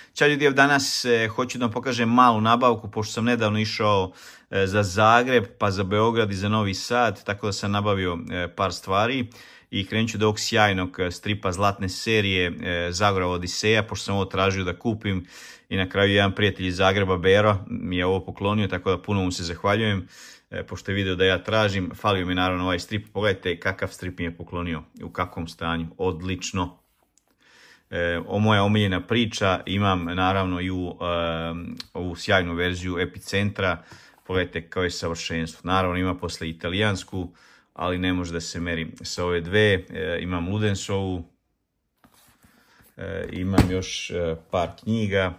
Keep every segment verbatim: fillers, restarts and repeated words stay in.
Ćao ljudi, danas e, hoću da vam pokažem malu nabavku, pošto sam nedavno išao e, za Zagreb, pa za Beograd i za Novi Sad, tako da sam nabavio e, par stvari i krenut ću do ovog sjajnog stripa zlatne serije e, Zagorova Odiseja, pošto sam ovo tražio da kupim i na kraju jedan prijatelj iz Zagreba, Bero, mi je ovo poklonio, tako da puno mu se zahvaljujem, e, pošto je video da ja tražim. Falio mi naravno ovaj strip, pogledajte kakav strip mi je poklonio, u kakvom stanju, odlično. E, o moja omiljena priča, imam naravno i u, e, ovu sjajnu verziju Epicentra, pogledajte kao je savršenstvo. Naravno ima posle italijansku, ali ne može da se meri sa ove dve. E, imam Ludensovu, e, imam još e, par knjiga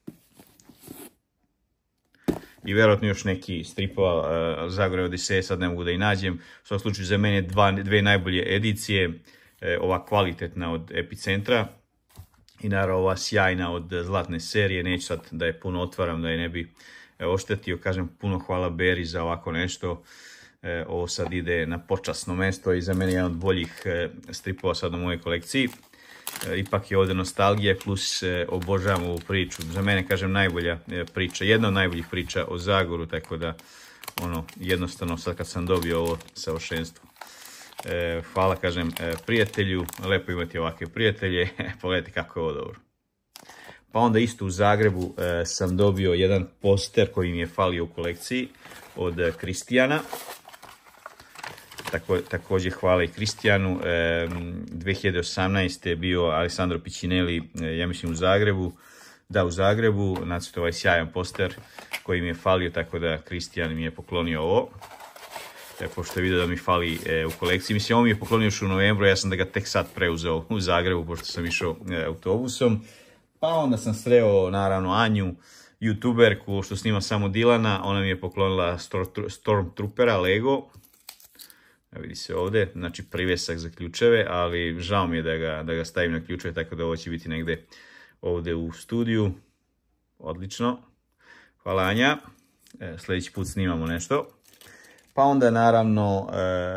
i vjerojatno još neki stripova e, Zagorova Odiseja, sad ne mogu da i nađem. U svakom slučaju za mene dva, dve najbolje edicije, e, ova kvalitetna od Epicentra i naravno ova sjajna od zlatne serije. Neću sad da je puno otvaram, da je ne bi oštetio. Kažem, puno hvala Beri za ovako nešto. E, ovo sad ide na počasno mesto i za mene je jedan od boljih e, stripova sad u mojoj kolekciji. E, ipak je ovdje nostalgija, plus e, obožavam ovu priču. Za mene, kažem, najbolja e, priča, jedna od najboljih priča o Zagoru, tako da ono, jednostavno sad kad sam dobio ovo savršenstvo. E, hvala, kažem, e, prijatelju, lepo imati ovakve prijatelje, pogledajte kako je ovo dobro. Pa onda isto u Zagrebu e, sam dobio jedan poster koji mi je falio u kolekciji od e, Kristijana. Tako, također hvala i Kristijanu. E, dve hiljade osamnaeste. je bio Alessandro Piccinelli, e, ja mislim u Zagrebu. Da, u Zagrebu, nacrtao ovaj sjajan poster koji mi je falio, tako da Kristijan mi je poklonio ovo. E, pošto je vidio da mi fali e, u kolekciji. Mislim, ovo mi je poklonio još u novembru, ja sam da ga tek sad preuzeo u Zagrebu, pošto sam išao e, autobusom. Pa onda sam sreo, naravno, Anju, youtuberku, što snima samo Dilana. Ona mi je poklonila Stormtroopera, Lego. Ja, vidi se ovdje, znači privesak za ključeve, ali žao mi je da ga, da ga stavim na ključeve, tako da ovo će biti negdje ovdje u studiju. Odlično. Hvala, Anja. E, sljedeći put snimamo nešto. Pa onda naravno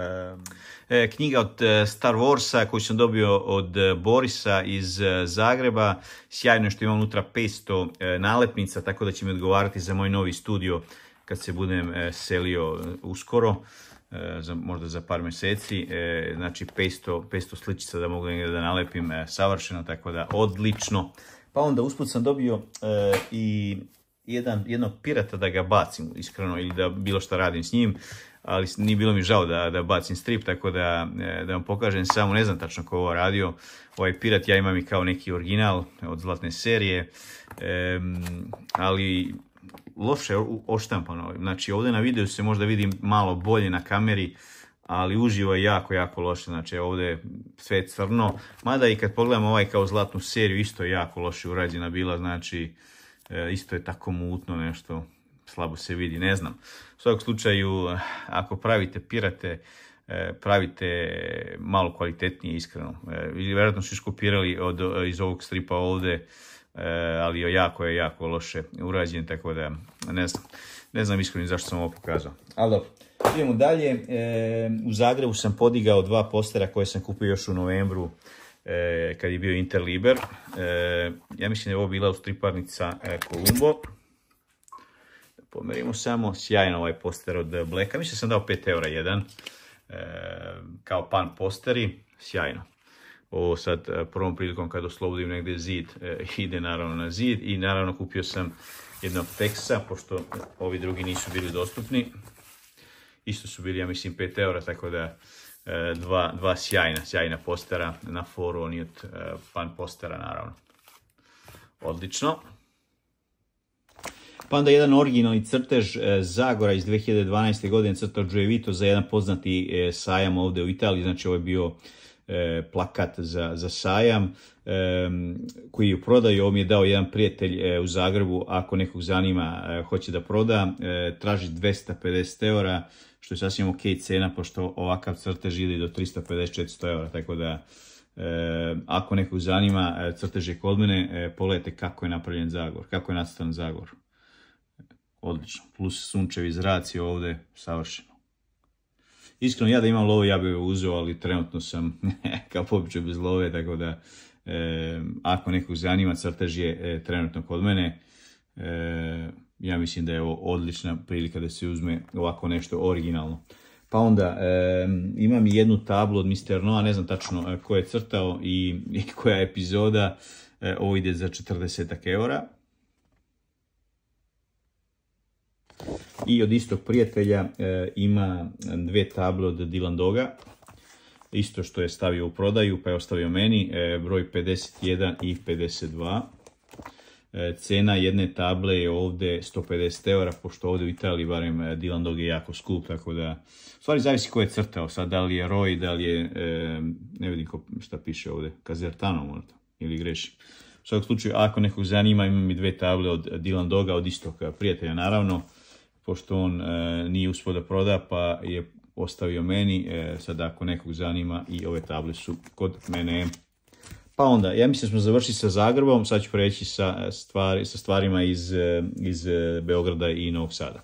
e, e, knjiga od Star Warsa koju sam dobio od Borisa iz Zagreba. Sjajno je što ima unutra petsto e, nalepnica, tako da će mi odgovarati za moj novi studio kad se budem e, selio uskoro, e, za, možda za par mjeseci. E, znači petsto, petsto sličica da mogu negdje da nalepim, e, savršeno, tako da odlično. Pa onda usput sam dobio e, i jedan, jednog pirata da ga bacim, iskreno, ili da bilo što radim s njim, ali nije bilo mi žao da, da bacim strip, tako da, da vam pokažem samo, ne znam tačno ko ovo radio. Ovaj pirat ja imam i kao neki original od zlatne serije, e, ali loše oštampano. Znači ovdje na videu se možda vidi malo bolje na kameri, ali uživo je jako, jako loše. Znači ovdje je sve crno, mada i kad pogledam ovaj kao zlatnu seriju, isto je jako loše urađena bila, znači e, isto je tako mutno nešto, slabo se vidi, ne znam. U svakom slučaju, ako pravite pirate, pravite malo kvalitetnije, iskreno. Vjerojatno su iskopirali od, iz ovog stripa ovdje, ali jako je, jako loše urađen, tako da ne znam, ne znam iskreno zašto sam ovo pokazao. Ali dobro, idemo dalje. U Zagrebu sam podigao dva postera koje sam kupio još u novembru, kad je bio Interliber. Ja mislim da je ovo bila striparnica Columbo. Pomerimo samo, sjajno ovaj poster od Blacka, mislim da sam dao pet eura jedan, e, kao pan posteri, sjajno. Ovo sad prvom prilikom kad oslobodim negdje zid, e, ide naravno na zid i naravno kupio sam jednog teksa, pošto ovi drugi nisu bili dostupni. Isto su bili, ja mislim, pet eura, tako da e, dva, dva sjajna, sjajna postera na foru, oni od e, pan postera naravno. Odlično. Pa onda jedan originalni crtež e, Zagora iz dve hiljade dvanaeste. godine, crtao Joe Vito za jedan poznati e, sajam ovdje u Italiji. Znači ovo je bio e, plakat za, za sajam e, koji je u prodaju. Ovo mi je dao jedan prijatelj e, u Zagrebu, ako nekog zanima, e, hoće da proda. E, traži dvesta pedeset eura, što je sasvim ok cena, pošto ovakav crtež ide do trista pedeset do četiristo eura, tako da e, ako nekog zanima, e, crtež je kod mene, e, pogledajte kako je napravljen Zagor, kako je nacrtan Zagor. Odlično, plus sunčevi zraci ovdje, savršeno. Iskreno, ja da imam lovu, ja bih ga uzeo, ali trenutno sam kao po običaju bez love, tako da E, ako nekog zanima, crtež je e, trenutno kod mene. E, ja mislim da je ovo odlična prilika da se uzme ovako nešto originalno. Pa onda e, imam i jednu tablu od mister Noa, ne znam tačno e, ko je crtao i, i koja epizoda. E, ovo ide za četrdeset eura. I od istog prijatelja e, ima dve table od Dylan Doga. Isto što je stavio u prodaju, pa je ostavio meni, e, broj pedeset jedan i pedeset dva. E, cena jedne table je ovdje sto pedeset eura, pošto ovdje u Italiji barem Dylan Dog je jako skup, tako da... U stvari zavisi ko je crtao, sad da li je Roy, da li je, e, ne vidim ko, šta piše ovdje, Casertano možda, ili grešim. U svakom slučaju, ako nekog zanima, imam i dve table od Dylan Doga, od istog prijatelja naravno, pošto on e, nije uspio da proda, pa je ostavio meni. E, sad ako nekog zanima, i ove table su kod mene. Pa onda, ja mislim da smo završili sa Zagrebom, sad ću preći sa, stvari, sa stvarima iz, iz Beograda i Novog Sada.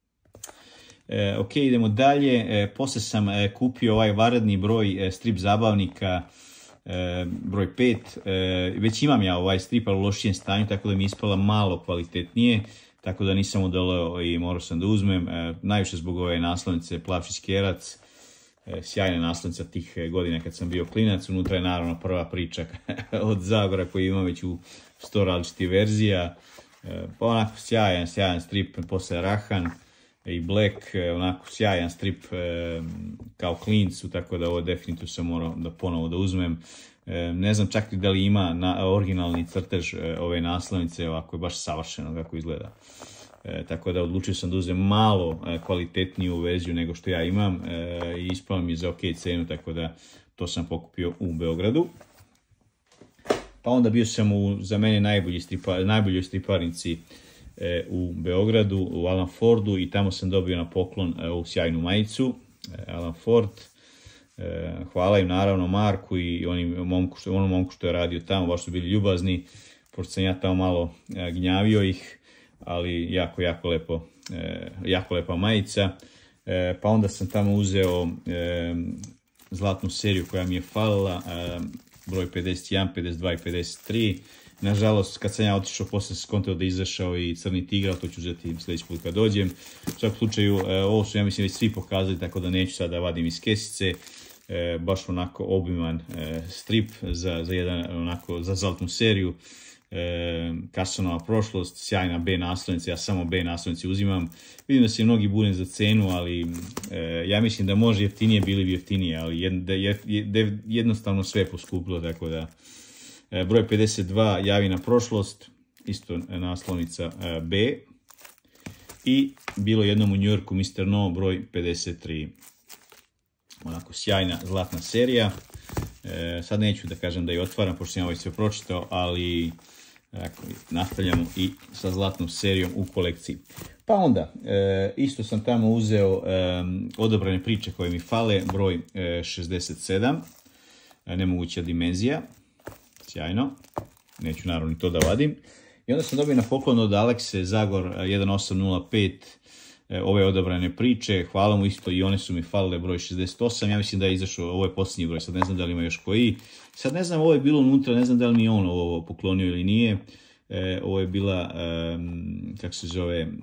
E, ok, idemo dalje. E, poslije sam e, kupio ovaj vanredni broj e, strip zabavnika, e, broj pet. E, već imam ja ovaj strip, ali u lošijem stanju, tako da mi je ispala malo kvalitetnije. Tako da nisam udaleo i morao sam da uzmem. E, najviše zbog ove naslovnice Plavši skjerac. E, sjajna naslovnica tih godina kad sam bio klinac. Unutra je naravno prva priča od Zagora koju imam već u sto različitih verzija. E, pa onako sjajan, sjajan strip, posle Rahan i Black, e, onako sjajan strip e, kao klincu, tako da ovo definitivno sam morao da ponovo da uzmem. E, ne znam čak da li ima na, originalni crtež e, ove naslovnice, ovako je baš savršeno kako izgleda. E, tako da odlučio sam da uzem malo e, kvalitetniju verziju nego što ja imam e, i ispalo mi je za ok cenu, tako da to sam pokupio u Beogradu. Pa onda bio sam u, za mene najbolji stripa, najboljoj striparnici e, u Beogradu, u Alan Fordu, i tamo sam dobio na poklon e, ovu sjajnu majicu, e, Alan Ford. E, hvala im naravno Marku i onim momku što, onom momku što je radio tamo, baš su bili ljubazni, pošto sam ja tamo malo e, gnjavio ih, ali jako, jako lepo, e, jako lepa majica. E, pa onda sam tamo uzeo e, zlatnu seriju koja mi je falila, e, broj pedeset jedan, pedeset dva i pedeset tri. Nažalost, kad sam ja otišao, posle se skontao da je izašao i Crni tigar, to ću uzeti sljedeći put kad dođem. U svakom slučaju, e, ovo su, ja mislim, već svi pokazali, tako da neću sada da vadim iz kesice. E, baš onako obiman e, strip za, za, jedan, onako, za zlatnu seriju. E, Carsonova prošlost, sjajna B naslovnica, ja samo B naslovnice uzimam. Vidim da se mnogi bune za cenu, ali e, ja mislim da može jeftinije, bili bi jeftinije, ali jed, da je, je jednostavno sve poskupilo, tako da e, broj pedeset dva, Javina prošlost, isto naslovnica e, B, i bilo jednom u New Yorku mister No, broj pedeset tri. Onako sjajna zlatna serija. E, sad neću da kažem da je otvaram, pošto sam ovaj sve pročitao, ali tako, nastavljamo i sa zlatnom serijom u kolekciji. Pa onda, e, isto sam tamo uzeo e, odabrane priče koje mi fale, broj e, šezdeset sedam, e, nemoguća dimenzija, sjajno, neću naravno ni to da vadim. I onda sam dobio na poklon od Alekse Zagor jedan osam nula pet, e, ove odabrane priče, hvala mu isto, i one su mi falile, broj šezdeset osam, ja mislim da je izašao, ovo je posljednji broj, sad ne znam da li ima još koji. Sad ne znam, ovo je bilo unutra, ne znam da li mi je on ovo poklonio ili nije. E, ovo je bila, e, kako se zove, e,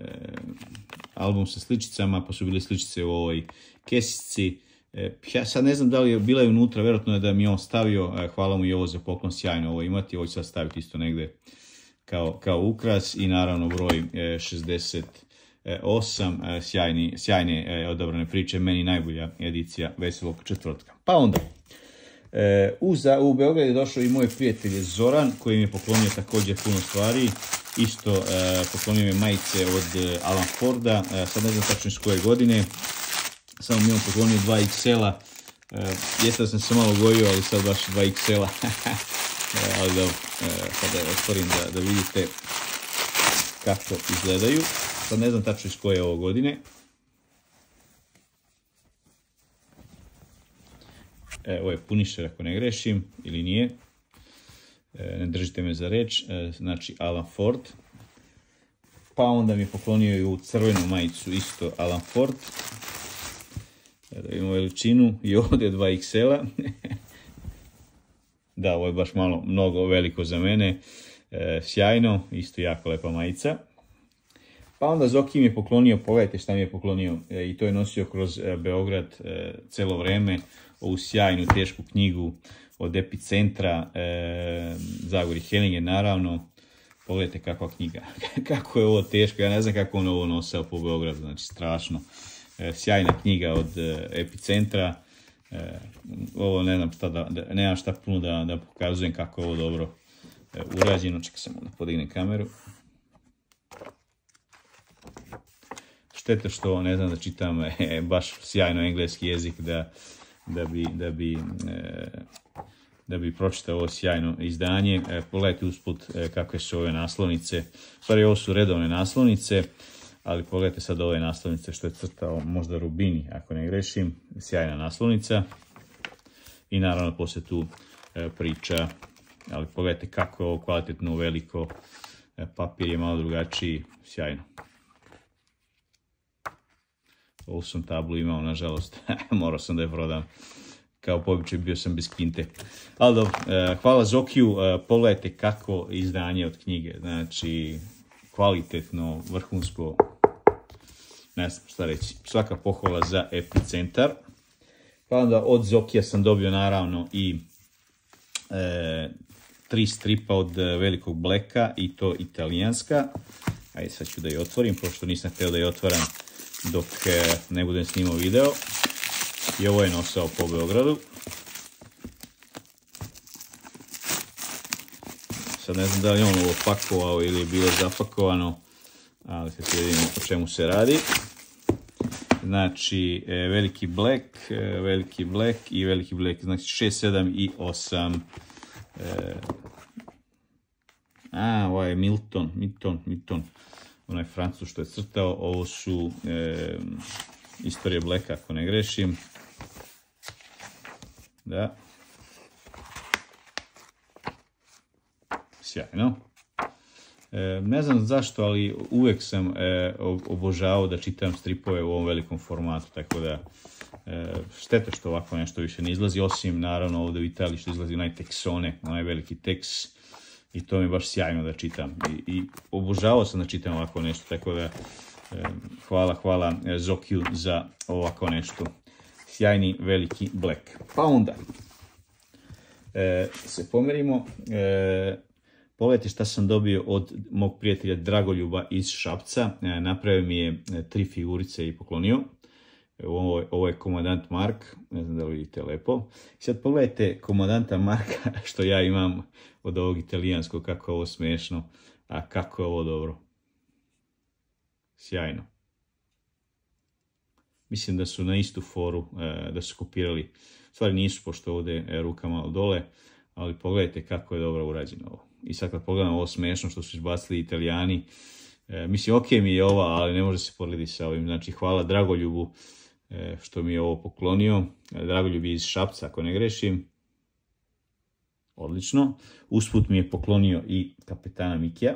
album sa sličicama, pa su bile sličice u ovoj kesici. E, ja sad ne znam da li je bila je unutra, vjerojatno je da mi je on stavio, e, hvala mu i ovo za poklon, sjajno ovo imati, ovo ću sad staviti isto negde kao, kao ukras, i naravno broj e, šezdeset osam, e, sjajni, sjajne e, odabrane priče, meni najbolja edicija Veselog četvrtka. Pa onda, E, u, za, u Beograd je došao i moj prijatelj Zoran, koji mi je poklonio također puno stvari. Isto e, poklonio mi je majice od e, Alan Forda, e, sad ne znam tačno iz koje godine, samo mi je on poklonio dva iks el-a, e, jesam sam se malo gojio, ali sad baš dva iks el-a, e, ali dobro, e, sad da otvorim da, da vidite kako izgledaju. Sad ne znam tačno iz koje ovo godine. E, ovo je Punisher ako ne grešim, ili nije, e, ne držite me za reč, e, znači Alan Ford. Pa onda mi je poklonio i u crvenu majicu isto Alan Ford. E, da imamo veličinu, i ovdje dva iks el-a. Da, ovo je baš malo mnogo veliko za mene. E, sjajno, isto jako lepa majica. Pa onda Zoki mi je poklonio, pogledajte šta mi je poklonio, e, i to je nosio kroz e, Beograd e, celo vreme, ovu sjajnu, tešku knjigu od Epicentra, e, Zagori Helinge, naravno. Pogledajte kakva knjiga, kako je ovo teško, ja ne znam kako on ovo nosao po Beogradu, znači strašno. E, sjajna knjiga od e, Epicentra, e, ovo ne znam šta, da, da, nemam šta puno da, da pokazujem kako je ovo dobro e, urađeno, čekaj samo da podignem kameru. Šteta što ne znam da čitam e, baš sjajno engleski jezik da, da bi, da bi e, da bi pročitao ovo sjajno izdanje. E, pogledajte usput e, kakve su ove naslovnice. U stvari ovo su redovne naslovnice, ali pogledajte sad ove naslovnice što je crtao možda Rubini, ako ne grešim. Sjajna naslovnica. I naravno poslije tu e, priča, ali pogledajte kako je ovo kvalitetno, veliko. E, papir je malo drugačiji, sjajno. Ovu sam tablu imao, nažalost, morao sam da je prodam. Kao po običaju bio sam bez kinte. Ali dobro, hvala Zokiju, pogledajte kako izdanje od knjige. Znači, kvalitetno, vrhunsko, ne znam šta reći. Svaka pohvala za Epicentar. Pa onda od Zokija sam dobio naravno i e, tri stripa od Velikog Blacka i to italijanska. Ajde sad ću da je otvorim, pošto nisam htio da je otvaram dok e, ne budem snimao video. I ovo je nosao po Beogradu. Sad ne znam da li je on ovo pakovao ili je bilo zapakovano, ali sad vidimo o čemu se radi. Znači, e, Veliki Black, e, Veliki Black i Veliki Black, znači šest, sedam i osam. E, a, ovo je Milton, Milton, Milton, onaj Francuz što je crtao. Ovo su e, Istorije Blacka, ako ne grešim. Da. Sjajno. E, ne znam zašto, ali uvijek sam e, obožavao da čitam stripove u ovom velikom formatu, tako da e, šteta što ovako nešto više ne izlazi, osim naravno ovdje u Italiji što izlazi onaj Texone, onaj veliki Tex, i to mi je baš sjajno da čitam. I, i obožavao sam da čitam ovako nešto, tako da e, hvala, hvala Zokiju za ovako nešto. Sjajni Veliki Black. Pa onda e, se pomerimo. E, pogledajte šta sam dobio od mog prijatelja Dragoljuba iz Šapca. E, napravio mi je tri figurice i poklonio. E, ovo, ovo je komandant Mark. Ne znam da li vidite lepo. I sad pogledajte komandanta Marka što ja imam od ovog italijanskog. Kako je ovo smiješno. A kako je ovo dobro. Sjajno. Mislim da su na istu foru, e, da su kopirali. Stvari nisu, pošto ovdje je ruka malo dole, ali pogledajte kako je dobro urađeno ovo. I sad kad pogledam ovo smiješno što su izbacili Italijani, e, mislim, ok mi je ova, ali ne može se porediti sa ovim. Znači, hvala Dragoljubu e, što mi je ovo poklonio. Dragoljub je iz Šapca, ako ne grešim. Odlično. Usput mi je poklonio i Kapetana Mikija.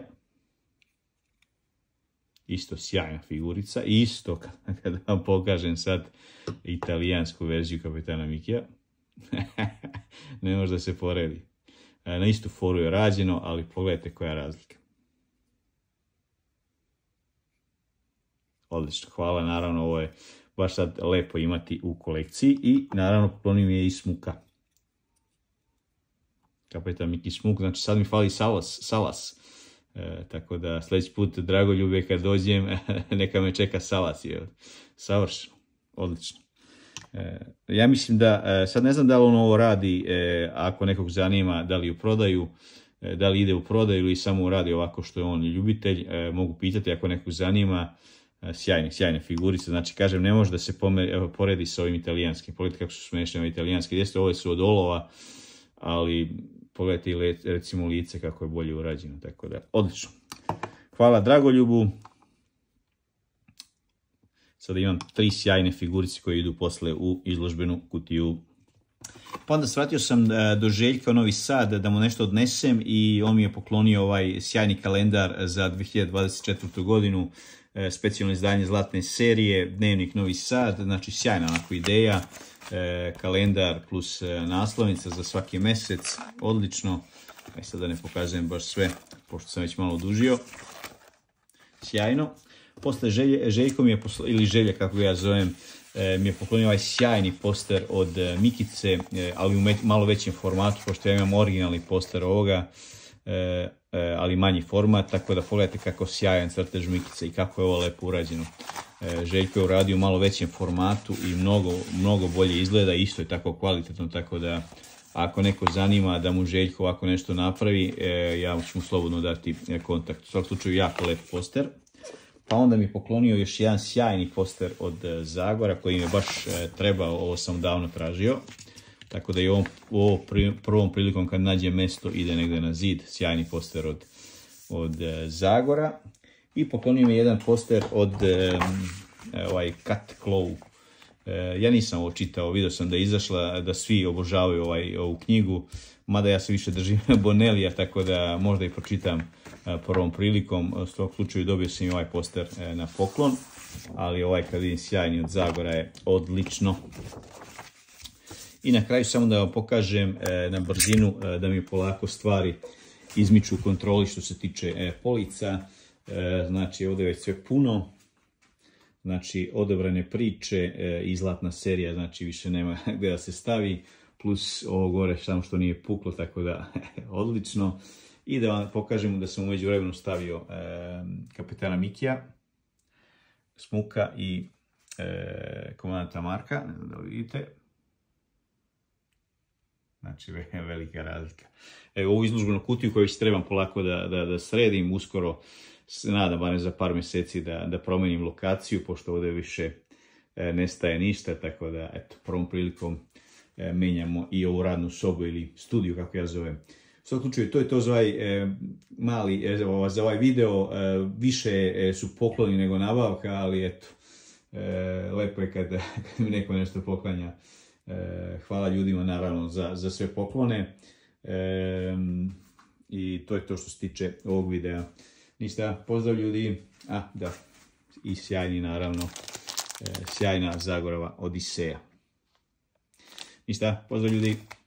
Isto sjajna figurica. Isto, kada vam pokažem sad italijansku verziju Kapetana Mikija. Ne može da se poredi. Na istu foru je rađeno, ali pogledajte koja je razlika. Odlično, hvala. Naravno, ovo je baš sad lepo imati u kolekciji. I naravno, poklonio mi je i Smuka. Kapetan Miki Smuk, znači sad mi fali Salas. Salas. E, tako da sljedeći put, Dragoljube, kad dođem, neka me čeka Salas. Je. Savršeno, odlično. E, ja mislim da, e, sad ne znam da li on ovo radi, e, ako nekog zanima, da li u prodaju, e, da li ide u prodaju ili samo radi ovako što je on ljubitelj, e, mogu pitati ako nekog zanima. E, sjajne, sjajne figurice, znači kažem, ne može da se pomer, poredi sa ovim italijanskim. Pogledajte kako su smiješne ove italijanske, jeste, ove su od olova, ali pogledajte i recimo lice kako je bolje urađeno, tako da, odlično. Hvala Dragoljubu. Sada imam tri sjajne figurice koje idu posle u izložbenu kutiju. Pa onda svratio sam do Željka u Novi Sad da mu nešto odnesem i on mi je poklonio ovaj sjajni kalendar za dvije hiljade dvadeset četvrtu godinu. specijalno izdanje zlatne serije, Dnevnik Novi Sad, znači sjajna onako ideja, kalendar plus naslovnica za svaki mjesec, odlično. Aj sad da ne pokazujem baš sve, pošto sam već malo odužio. Sjajno. Posle Želje, Željko mi je, poslo, ili Želje kako ga ja zovem, mi je poklonio ovaj sjajni poster od Mikice, ali u malo većem formatu, pošto ja imam originalni poster ovoga, ali manji format, tako da pogledajte kako sjajan crtež Mikice i kako je ovo lepo urađeno. Željko je uradio u malo većem formatu i mnogo, mnogo bolje izgleda, isto je tako kvalitetno, tako da ako neko zanima da mu Željko ovako nešto napravi, ja ću mu slobodno dati kontakt. U svakom slučaju jako lep poster. Pa onda mi je poklonio još jedan sjajni poster od Zagora koji mi je baš trebao, ovo sam davno tražio. Tako da i ovom, ovom prvom prilikom kad nađe mesto ide negdje na zid, sjajni poster od, od Zagora. I poklonio mi jedan poster od ovaj Cat Claw. Ja nisam ovo čitao, vidio sam da je izašla, da svi obožavaju ovaj, ovu knjigu, mada ja se više držim Bonelija, tako da možda i pročitam prvom prilikom. U svakom slučaju dobio sam i ovaj poster na poklon, ali ovaj kad vidim sjajni od Zagora je odlično. I na kraju samo da vam pokažem na brzinu da mi polako stvari izmiču u kontroli što se tiče polica. Znači ovdje je već sve puno. Znači odabrane priče i zlatna serija, znači više nema gdje da se stavi, plus ovo gore samo što nije puklo, tako da odlično. I da vam pokažemo da sam u međuvremenu stavio e, kapetana Mikija, Smuka i e, komandanta Marka, ne znam da vidite. Znači velika razlika. Evo ovu izložbenu kutiju koju već trebam polako da, da, da sredim, uskoro se nadam barem za par mjeseci da, da promenim lokaciju, pošto ovdje više e, nestaje ništa, tako da eto, prvom prilikom e, menjamo i ovu radnu sobu ili studiju kako ja zovem. U svakom slučaju, to je to za ovaj e, mali, e, za ovaj video, e, više e, su pokloni nego nabavka, ali eto, e, lepo je kad, kad mi neko nešto poklanja. E, hvala ljudima naravno za, za sve poklone. E, I to je to što se tiče ovog videa. Ništa, pozdrav ljudi, a da, i sjajni naravno, e, sjajna Zagorova Odiseja. Ništa, pozdrav ljudi.